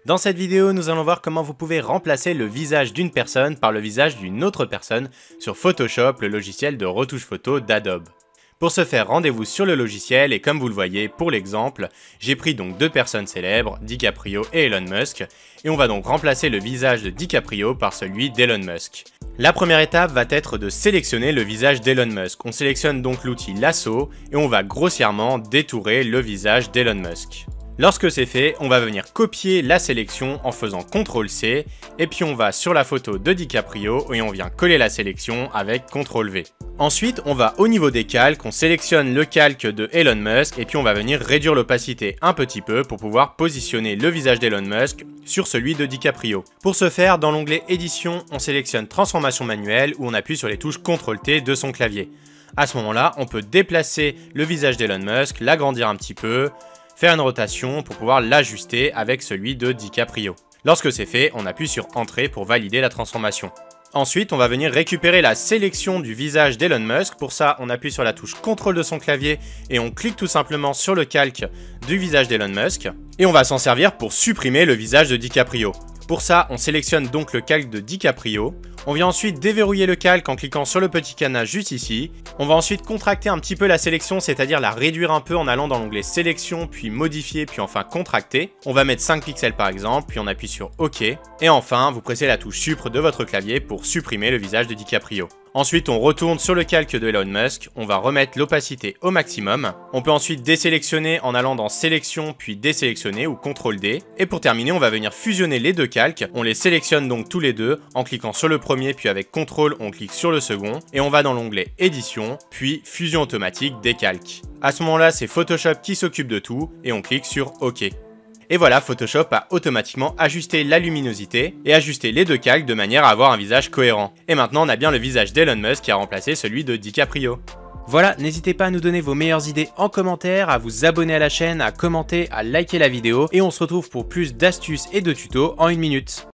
Dans cette vidéo, nous allons voir comment vous pouvez remplacer le visage d'une personne par le visage d'une autre personne sur Photoshop, le logiciel de retouche photo d'Adobe. Pour ce faire, rendez-vous sur le logiciel et comme vous le voyez, pour l'exemple, j'ai pris donc deux personnes célèbres, DiCaprio et Elon Musk, et on va donc remplacer le visage de DiCaprio par celui d'Elon Musk. La première étape va être de sélectionner le visage d'Elon Musk. On sélectionne donc l'outil lasso et on va grossièrement détourer le visage d'Elon Musk. Lorsque c'est fait, on va venir copier la sélection en faisant CTRL-C et puis on va sur la photo de DiCaprio et on vient coller la sélection avec CTRL-V. Ensuite, on va au niveau des calques, on sélectionne le calque de Elon Musk et puis on va venir réduire l'opacité un petit peu pour pouvoir positionner le visage d'Elon Musk sur celui de DiCaprio. Pour ce faire, dans l'onglet Édition, on sélectionne Transformation manuelle où on appuie sur les touches CTRL-T de son clavier. À ce moment-là, on peut déplacer le visage d'Elon Musk, l'agrandir un petit peu, faire une rotation pour pouvoir l'ajuster avec celui de DiCaprio. Lorsque c'est fait, on appuie sur Entrée pour valider la transformation. Ensuite, on va venir récupérer la sélection du visage d'Elon Musk. Pour ça, on appuie sur la touche CTRL de son clavier et on clique tout simplement sur le calque du visage d'Elon Musk. Et on va s'en servir pour supprimer le visage de DiCaprio. Pour ça, on sélectionne donc le calque de DiCaprio. On vient ensuite déverrouiller le calque en cliquant sur le petit cadenas juste ici. On va ensuite contracter un petit peu la sélection, c'est-à-dire la réduire un peu en allant dans l'onglet sélection, puis modifier, puis enfin contracter. On va mettre 5 pixels par exemple, puis on appuie sur OK. Et enfin, vous pressez la touche Supr de votre clavier pour supprimer le visage de DiCaprio. Ensuite, on retourne sur le calque de Elon Musk, on va remettre l'opacité au maximum. On peut ensuite désélectionner en allant dans Sélection, puis désélectionner ou CTRL-D. Et pour terminer, on va venir fusionner les deux calques. On les sélectionne donc tous les deux en cliquant sur le premier, puis avec CTRL, on clique sur le second. Et on va dans l'onglet Édition, puis Fusion automatique des calques. À ce moment-là, c'est Photoshop qui s'occupe de tout et on clique sur OK. Et voilà, Photoshop a automatiquement ajusté la luminosité et ajusté les deux calques de manière à avoir un visage cohérent. Et maintenant, on a bien le visage d'Elon Musk qui a remplacé celui de DiCaprio. Voilà, n'hésitez pas à nous donner vos meilleures idées en commentaire, à vous abonner à la chaîne, à commenter, à liker la vidéo. Et on se retrouve pour plus d'astuces et de tutos en 1 minute.